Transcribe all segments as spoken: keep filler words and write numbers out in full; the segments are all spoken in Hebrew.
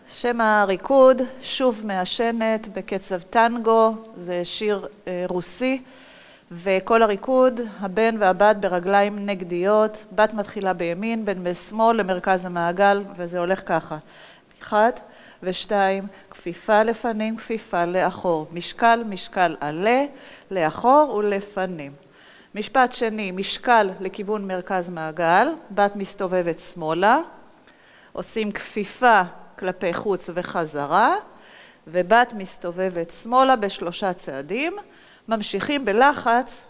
שם הריקוד, שוב מעשנת בקצב טנגו, זה שיר אה, רוסי, וכל הריקוד, הבן והבת ברגליים נגדיות, בת מתחילה בימין, בן בשמאל למרכז המעגל, וזה הולך ככה. אחת ושתיים, כפיפה לפנים, כפיפה לאחור. משקל, משקל עלה, לאחור ולפנים. משפט שני, משקל לכיוון מרכז מעגל, בת מסתובבת שמאלה, עושים כפיפה כלפי חוץ וחזרה, ובת מסתובבת שמאלה בשלושה צעדים, ממשיכים בלחץ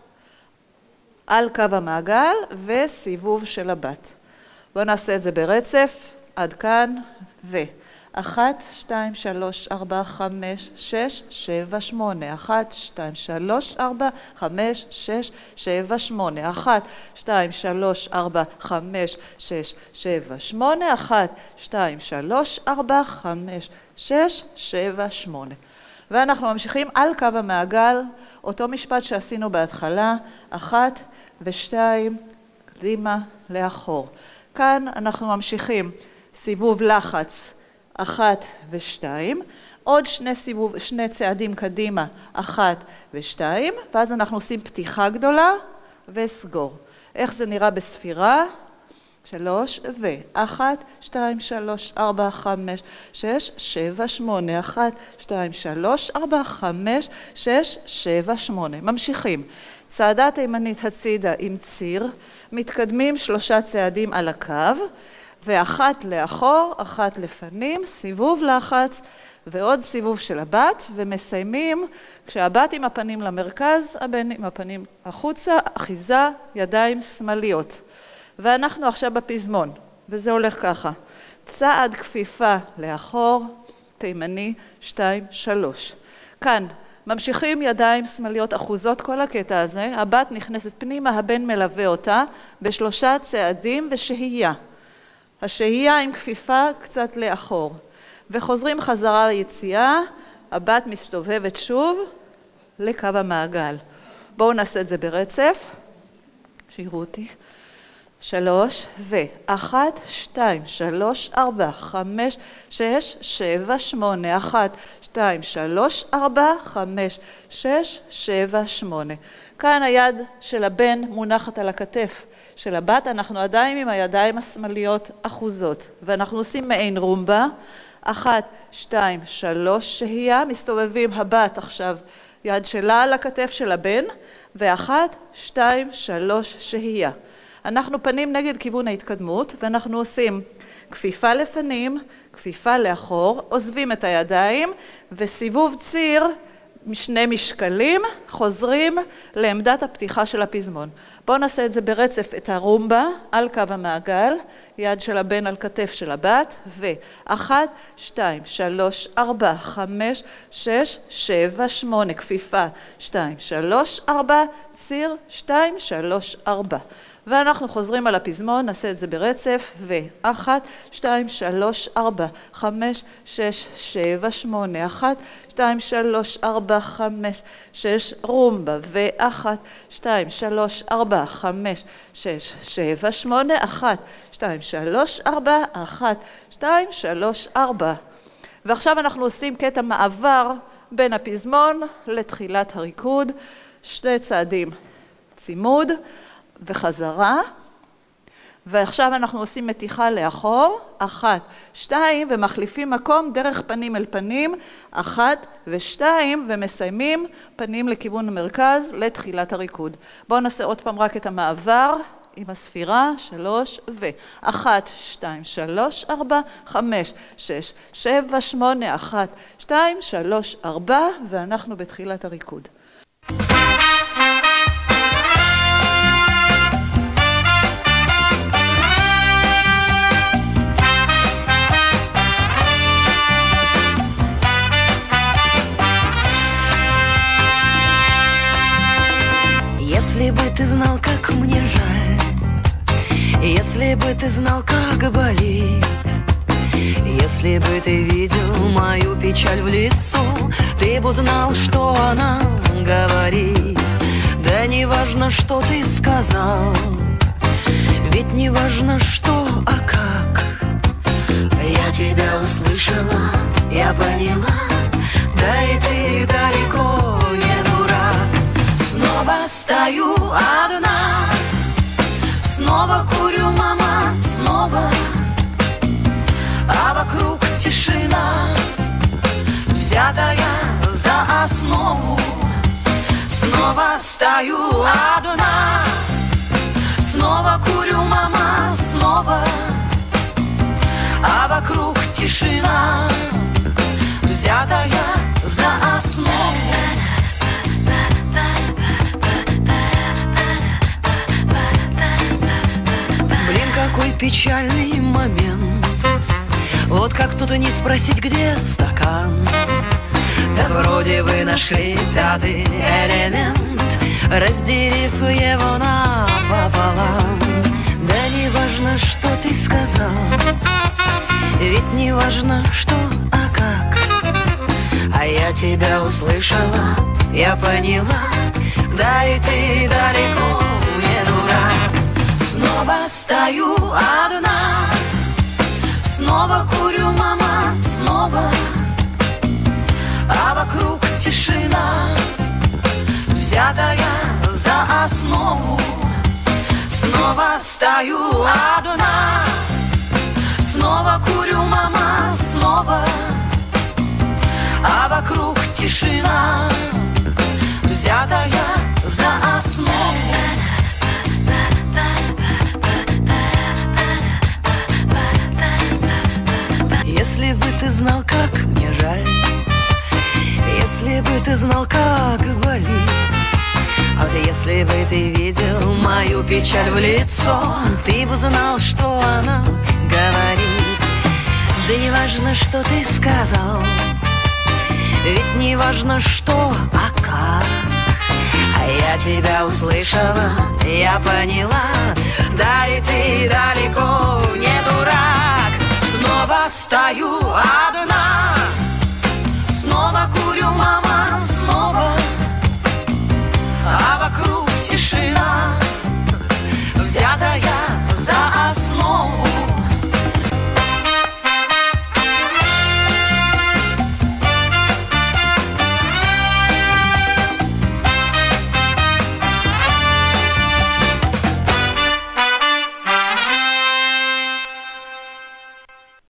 על קו המעגל וסיבוב של הבת. בואו נעשה את זה ברצף, עד כאן, ו... אחת, שתיים, שלוש, ארבע, חמש, שש, שבע, שמונה. אחת, שתיים, שלוש, ארבע, חמש, שש, שבע, שמונה. אחת, שתיים, שלוש, ארבע, חמש, שש, שבע, שמונה. אחת, שתיים, שלוש, ארבע, חמש, שש, שבע, שמונה. ואנחנו ממשיכים על קו המעגל, אותו משפט שעשינו בהתחלה, אחת ושתיים, קדימה, לאחור. כאן אנחנו ממשיכים סיבוב לחץ, אחת ושתיים, עוד שני סיבוב, שני צעדים קדימה, אחת ושתיים, ואז אנחנו עושים פתיחה גדולה וסגור. איך זה נראה בספירה? שלוש ו... אחת, שתיים, שלוש, ארבע, חמש, שש, שבע, שמונה. אחת, שתיים, שלוש, ארבע, חמש, שש, שבע, שמונה. ממשיכים. צעדה תימנית הצידה עם ציר, מתקדמים שלושה צעדים על הקו, ואחת לאחור, אחת לפנים, סיבוב לחץ ועוד סיבוב של הבת, ומסיימים כשהבת עם הפנים למרכז, הבן עם הפנים החוצה, אחיזה, ידיים שמאליות. ואנחנו עכשיו בפזמון, וזה הולך ככה. צעד כפיפה לאחור, תימני, שתיים, שלוש. כאן ממשיכים ידיים שמאליות אחוזות כל הקטע הזה, הבת נכנסת פנימה, הבן מלווה אותה בשלושה צעדים ושהייה. השהייה עם כפיפה קצת לאחור, וחוזרים חזרה ליציאה, הבת מסתובבת שוב לקו המעגל. בואו נעשה את זה ברצף, שיראו אותי. שלוש ו... אחת, שתיים, שלוש, ארבע, חמש, שש, שבע, שמונה. אחת, שתיים, שלוש, ארבע, חמש, שש, שבע, שמונה. כאן היד של הבן מונחת על הכתף של הבת, אנחנו עדיין עם הידיים השמאליות אחוזות, ואנחנו עושים מעין רומבה. אחת, שתיים, שלוש, שהייה, מסתובבים הבת עכשיו, יד שלה על הכתף של הבן, ואחת, שתיים, שלוש, שהייה. אנחנו פנים נגד כיוון ההתקדמות, ואנחנו עושים כפיפה לפנים, כפיפה לאחור, עוזבים את הידיים, וסיבוב ציר, שני משקלים, חוזרים לעמדת הפתיחה של הפזמון. בואו נעשה את זה ברצף, את הרומבה על קו המעגל, יד של הבן על כתף של הבת, ואחת, שתיים, שלוש, ארבע, חמש, שש, שבע, שמונה, כפיפה, שתיים, שלוש, ארבע, ציר, שתיים, שלוש, ארבע. ואנחנו חוזרים על הפזמון, נעשה את זה ברצף, ואחת, שתיים, שלוש, ארבע, חמש, שש, שבע, שמונה. אחת, שתיים, שלוש, ארבע, חמש, שש, רומבה, ואחת, שתיים, שלוש, ארבע, חמש, שש, שבע, שמונה. אחת, שתיים, שלוש, ארבע, אחת, שתיים, שלוש, ארבע. ועכשיו אנחנו עושים קטע מעבר בין הפזמון לתחילת הריקוד, שני צעדים צימוד, וחזרה, ועכשיו אנחנו עושים מתיחה לאחור, אחת, שתיים, ומחליפים מקום דרך פנים אל פנים, אחת ושתיים, ומסיימים פנים לכיוון המרכז לתחילת הריקוד. בואו נעשה עוד פעם רק את המעבר עם הספירה, שלוש, ואחת, שתיים, שלוש, ארבע, חמש, שש, שבע, שמונה, אחת, שתיים, שלוש, ארבע, ואנחנו בתחילת הריקוד. Если бы ты знал, как мне жаль, если бы ты знал, как болит, если бы ты видел мою печаль в лицо, ты бы знал, что она говорит. Да не важно, что ты сказал, ведь не важно, что, а как. Я тебя услышала, я поняла, да и ты далеко не дурак. Снова стою одна, снова курю, мама, снова, а вокруг тишина, взятая за основу. Снова стою одна, снова курю, мама, снова, а вокруг тишина, взятая за основу. Блин, какой печальный момент. Вот как тут и не спросить, где стакан. Так вроде вы нашли пятый элемент, разделив его напополам. Да не важно, что ты сказал, ведь не важно, что, а как. А я тебя услышала, я поняла, да и ты далеко не дурак. Снова стою одна, снова курю, мама, снова, а вокруг тишина, взятая за основу. Снова стою одна, снова курю, мама, снова, а вокруг тишина, взятая за основу. Если бы ты знал, как мне жаль, если бы ты знал, как болит, а вот если бы ты видел мою печаль в лицо, ты бы знал, что она говорит. Да не важно, что ты сказал, ведь не важно, что, а как. А я тебя услышала, я поняла, да и ты далеко не дурак. Снова стою одна, снова курю,